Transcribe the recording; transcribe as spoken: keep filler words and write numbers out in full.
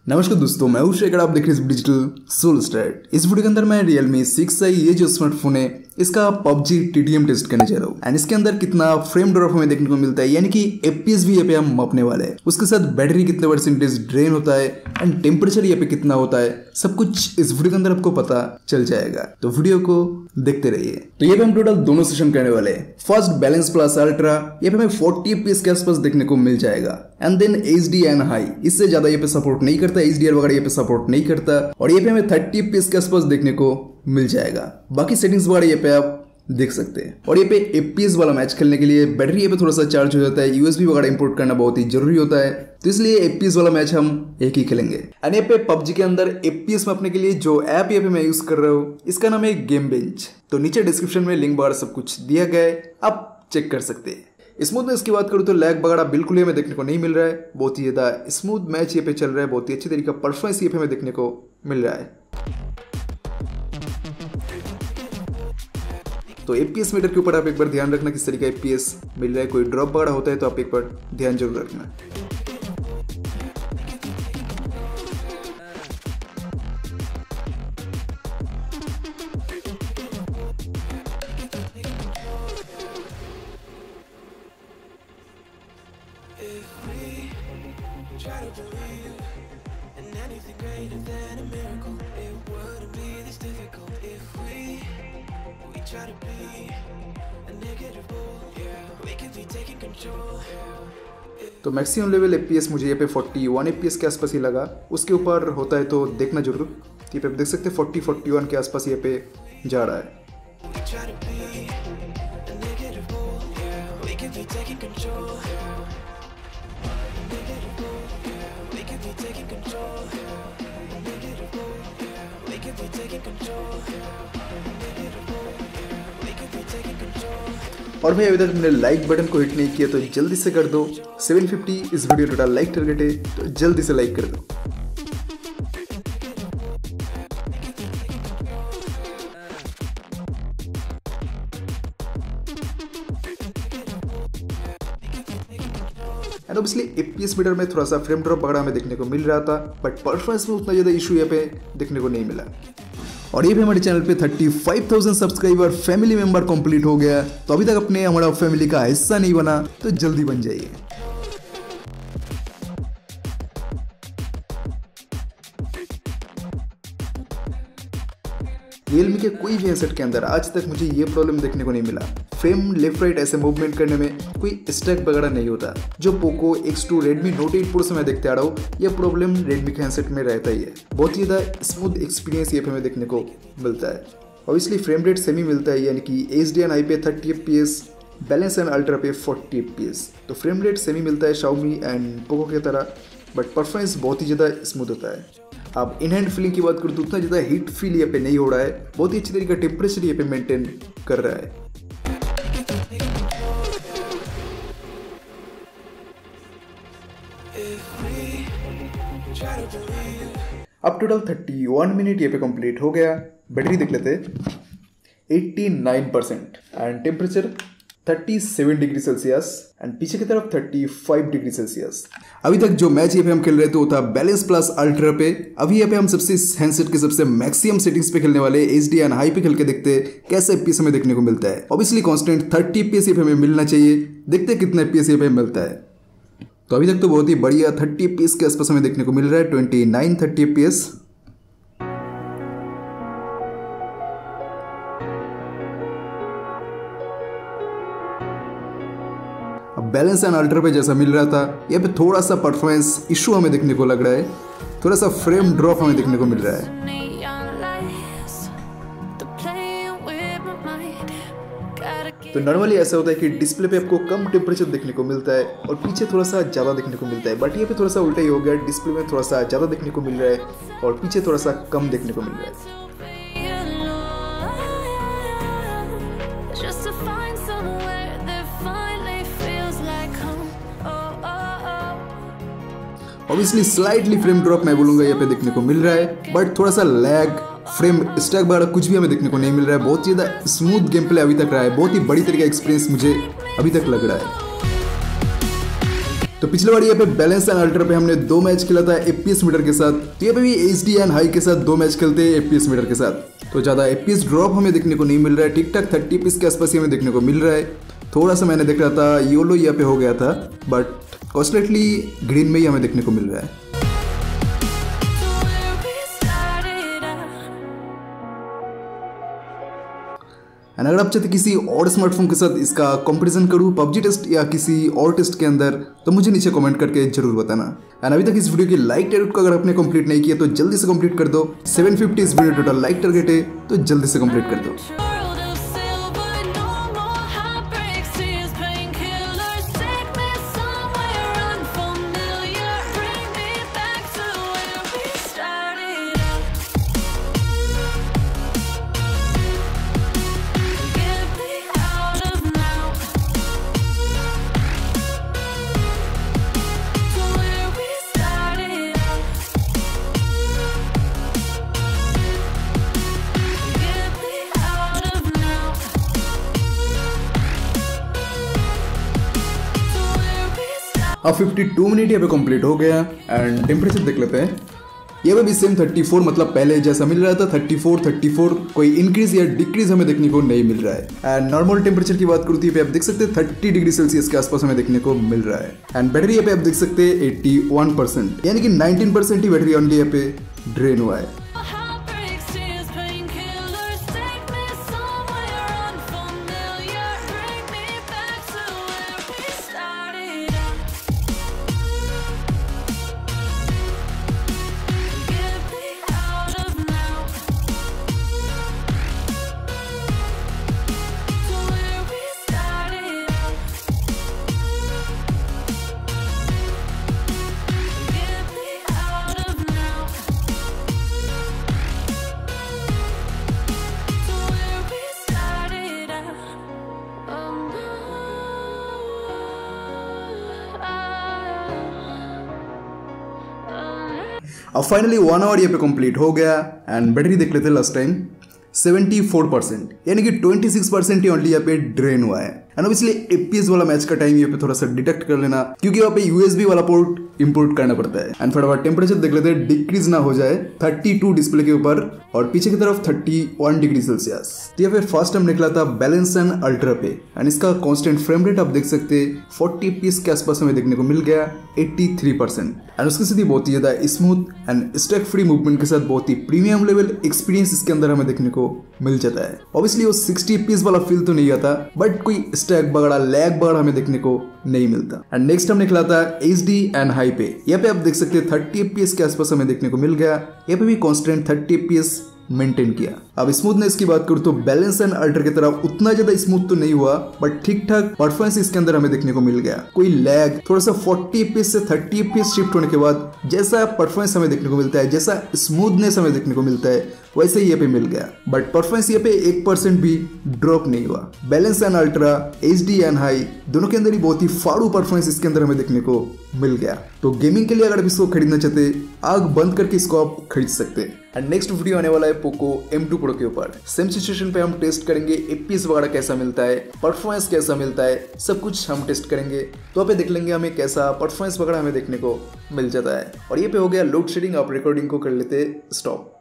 नमस्कार दोस्तों, मैं हूं शेखर। आप देख रहे हैं डिजिटल सोल स्टार्ट। इस वीडियो के अंदर मैं Realme सिक्स आई ये जो स्मार्टफोन है इसका पबजी टीडीएम टेस्ट करने जा रहा हूँ एंड इसके अंदर कितना फ्रेम ड्रॉप हमें देखने को मिलता है, यानी कि एफपीएस भी यहाँ पे हम मापने वाले हैं। उसके साथ बैटरी कितने परसेंटेज ड्रेन होता है एंड टेम्परेचर यहाँ पे कितना होता है, सब कुछ इस वीडियो के अंदर आपको पता चल जाएगा। तो वीडियो को देखते रहिए। तो ये पे हम टोटल दोनों सेशन करने वाले हैं। फर्स्ट बैलेंस प्लस अल्ट्रा, ये पे हमें फोर्टी एफपीएस के आसपास देखने को मिल जाएगा and then HD and high, इससे ज्यादा ये पे सपोर्ट नहीं करता, एचडीआर वगैरह ये पे सपोर्ट नहीं करता और ये पे हमें थर्टी एफपीएस के आसपास देखने को मिल जाएगा। बाकी सेटिंग्स वगैरह ये पे आप देख सकते हैं। और ये पे एफपीएस वाला मैच खेलने के लिए बैटरी ये पे थोड़ा सा चार्ज हो जाता है, यूएसबी वगैरह इंपोर्ट करना बहुत ही जरूरी होता है, तो इसलिए एफपीएस वाला मैच हम एक ही खेलेंगे। एंड ये पे पबजी के अंदर एफपीएस मापने के लिए जो ऐप ये पे मैं यूज कर रहा हूँ इसका नाम है गेम बेंच। तो नीचे डिस्क्रिप्शन में लिंक वगैरह सब कुछ दिया गया है, आप चेक कर सकते हैं। स्मूथनेस की बात करूँ तो लैग वगैरह बिल्कुल ही हमें देखने को नहीं मिल रहा है, बहुत ही ज्यादा स्मूथ मैच ये पे चल रहा है, बहुत ही अच्छी तरीके का परफॉर्मेंस ये पे हमें देखने को मिल रहा है। तो एफपीएस मीटर के ऊपर आप एक बार ध्यान रखना किस तरीके का एफपीएस मिल रहा है, कोई ड्रॉप वगैरह होता है तो आप एक बार ध्यान जरूर रखना। तो मैक्सिमम लेवल एफपीएस मुझे यहाँ पे फोर्टी वन एफपीएस के आसपास ही लगा, उसके ऊपर होता है तो देखना जरूर। ये पे आप देख सकते हैं फोर्टी फोर्टी वन के आसपास ये पे जा रहा है। और भाई अभी तक मैंने लाइक बटन को हिट नहीं किया तो जल्दी से कर दो। सेवन फिफ्टी इस वीडियो टोटल लाइक टारगेट है, तो जल्दी से लाइक कर दो। एंड ऑब्वियसली एफपीएस मीटर में थोड़ा सा फ्रेम ड्रॉप वगैरह हमें देखने को मिल रहा था, बट परफॉर्मेंस में उतना ज्यादा इशू यहाँ पे देखने को नहीं मिला। और ये भी हमारे चैनल पे thirty five thousand subscriber family member complete हो गया, तो अभी तक अपने हमारा फैमिली का हिस्सा नहीं बना तो जल्दी बन जाइए। रियलमी के कोई भी हेडसेट के अंदर आज तक मुझे ये प्रॉब्लम देखने को नहीं मिला, फ्रेम लेफ्ट राइट ऐसे मूवमेंट करने में कोई स्टैक वगैरह नहीं होता। जो Poco X two Redmi Note eight Pro से मैं देखते आ रहा हूँ, ये प्रॉब्लम रेडमी के हैंडसेट में रहता ही है। बहुत ही ज़्यादा स्मूथ एक्सपीरियंस ये पे हमें देखने को मिलता है। ऑब्वियसली फ्रेम रेट सेमी मिलता है, यानी कि एच डी एन आई पे thirty F P S, balance and ultra पे फोर्टी एफ पी एस। तो फ्रेम रेट सेमी मिलता है Xiaomi एंड पोको की तरह, बट परफॉर्मेंस बहुत ही ज़्यादा स्मूथ होता है। अब इन हैंड फीलिंग की बात करूँ तो उतना ज़्यादा हीट फील यहाँ पे नहीं हो रहा है, बहुत ही अच्छी तरीके का टेम्परेचर यहाँ पे मेंटेन कर रहा है। अब टोटल थर्टी वन मिनट यहाँ पे कंप्लीट हो गया। बैटरी देख लेते eighty nine percent and temperature thirty seven degree Celsius and पीछे की तरफ थर्टी फाइव डिग्री सेल्सियस। अभी तक जो मैच ये पे हम खेल रहे थे वो था बैलेंस प्लस अल्ट्रा पे। अभी यहाँ पे हम सबसे हैंडसेट के सबसे मैक्सिमम सेटिंग्स पे खेलने वाले एचडी एंड हाई पे खेल के देखते हैं कैसे एफपीएस हमें देखने को मिलता है। ऑब्वियसली कांस्टेंट थर्टी एफपीएस ये पे हमें मिलना चाहिए, देखते हैं कितना एफपीएस ये पे मिलता है। तो अभी तक तो बहुत ही बढ़िया थर्टी एफपीएस के आसपास हमें देखने को मिल रहा है, twenty nine thirty FPS. Balance and ultra पे जैसा मिल रहा था, यहाँ पे थोड़ा सा परफॉर्मेंस इशू हमें देखने को लग रहा है, थोड़ा सा फ्रेम ड्रॉप हमें देखने को मिल रहा है। तो नॉर्मली ऐसा होता है कि डिस्प्ले पे आपको कम टेम्परेचर देखने को मिलता है और पीछे थोड़ा सा ज़्यादा देखने को मिलता है, बट ये पे थोड़ा सा उल्टा ही हो गया, डिस्प्ले में थोड़ा सा ज़्यादा देखने को मिल रहा है और पीछे थोड़ा सा कम देखने को मिल रहा है। ऑब्वियसली स्लाइटली फ्रेम ड्रॉप मैं बोलूँगा यहाँ पे देखने को मिल रहा है, बट थोड़ा सा लैग फ्रेम स्टैक वगैरह कुछ भी हमें देखने को नहीं मिल रहा है। बहुत ज़्यादा स्मूथ गेम प्ले अभी तक रहा है, बहुत ही बड़ी तरीके का एक्सपीरियंस मुझे अभी तक लग रहा है। तो पिछले बार यहाँ पे बैलेंस एंड अल्ट्रा पे हमने दो मैच खेला था एफपीएस मीटर के साथ, तो यहाँ पे भी एचडी एंड हाई के साथ दो मैच खेलते हैं एफपीएस मीटर के साथ। तो ज्यादा एफपीएस ड्रॉप हमें देखने को नहीं मिल रहा है, ठीक ठाक थर्टी एफपीएस के आसपास ही हमें देखने को मिल रहा है। थोड़ा सा मैंने देख रहा था योलो यहाँ पे हो गया था, बट कॉन्स्टेंटली ग्रीन में ही हमें देखने को मिल रहा है। एंड अगर आप चाहते किसी और स्मार्टफोन के साथ इसका कंपैरिजन करूँ पबजी टेस्ट या किसी और टेस्ट के अंदर, तो मुझे नीचे कमेंट करके जरूर बताना। एंड अभी तक इस वीडियो की लाइक टारगेट को अगर आपने कंप्लीट नहीं किया तो जल्दी से कंप्लीट कर दो। सेवन फिफ्टी इस वीडियो टोटल लाइक टारगेट है, तो जल्दी से कंप्लीट कर दो। अब बावन मिनट यहाँ पे कंप्लीट हो गया एंड टेम्परेचर देख लेते हैं। ये भी सेम चौंतीस मतलब पहले जैसा मिल रहा था चौंतीस चौंतीस, कोई इंक्रीज या डिक्रीज हमें देखने को नहीं मिल रहा है। एंड नॉर्मल टेम्परेचर की बात करूँ तो आप देख सकते हैं तीस डिग्री सेल्सियस के आसपास हमें देखने को मिल रहा है। एंड बैटरी यहाँ पे आप देख सकते हैं इक्यासी परसेंट, यानी कि उन्नीस परसेंट ही बैटरी ओनली यहाँ पे ड्रेन हुआ है। अब फाइनली वन आवर यहाँ पे कंप्लीट हो गया एंड बैटरी देख लेते हैं लास्ट टाइम चौहत्तर परसेंट, यानी कि छब्बीस परसेंट ही ओनली यहाँ पे ड्रेन हुआ है। एंड अब इसलिए एफपीएस वाला मैच का टाइम यहाँ पे थोड़ा सा डिटेक्ट कर लेना, क्योंकि वहाँ पे यूएसबी वाला पोर्ट इंपोर्ट करना पड़ता है। एंड फटाफट टेम्परेचर देख लेते हैं, डिक्रीज ना हो जाए बत्तीस डिस्प्ले के ऊपर और पीछे की तरफ इकतीस डिग्री सेल्सियस। तो यहाँ पे फर्स्ट टाइम निकला था बैलेंस एंड अल्ट्रा पे एंड इसका कांस्टेंट फ्रेम रेट आप देख सकते हैं चालीस एफपीएस के आसपास हमें देखने को मिल गया तिरासी परसेंट। एंड उसकी स्थिति बहुत ही ज्यादा smooth and stack free movement के साथ बहुत ही प्रीमियम लेवल एक्सपीरियंस इसके अंदर हमें देखने को मिल जाता है। ऑब्वियसली वो साठ एफपीएस वाला फील तो नहीं आता, बट कोई स्टैक बगड़ा लैग बगड़ा हमें देखने को नहीं मिलता। एंड नेक्स्ट हम निकला था एचडी एंड हाई पे, यहाँ पे आप देख सकते हैं तीस एफपीएस के आसपास हमें देखने को मिल गया। यहाँ पे भी कांस्टेंट तीस एफपीएस मेंटेन किया। अब स्मूथनेस की बात करूं तो बैलेंस एंड अल्ट्रा की तरह उतना ज्यादा स्मूथ तो नहीं हुआ, बट ठीक ठाक परफॉर्मेंस इसके अंदर हमें देखने को मिल गया। कोई लैग थोड़ा सा चालीस एफपीएस से तीस एफपीएस शिफ्ट होने के बाद जैसा परफॉर्मेंस हमें देखने को मिलता है, जैसा स्मूथनेस हमें देखने को मिलता है, वैसे ही ये पे मिल गया। बट परफॉर्मेंस ये पे एक परसेंट भी ड्रॉप नहीं हुआ। Balance and ultra, HD and high दोनों के अंदर ही बहुत ही फाड़ू परफॉर्मेंस इसके अंदर हमें देखने को मिल गया। तो गेमिंग के लिए अगर आप इसको खरीदना चाहते, आग बंद करके इसको आप खरीद सकते हैं। एंड नेक्स्ट वीडियो आने वाला है पोको एम टू प्रो के ऊपर। सेम सिचुएशन पे हम टेस्ट करेंगे एफपीएस वगैरह कैसा मिलता है, परफॉर्मेंस कैसा मिलता है, सब कुछ हम टेस्ट करेंगे। तो आप देख लेंगे हमें कैसा परफॉर्मेंस वगैरह हमें देखने को मिल जाता है। और ये पे हो गया लोड शेडिंग, आप रिकॉर्डिंग को कर लेते स्टॉप।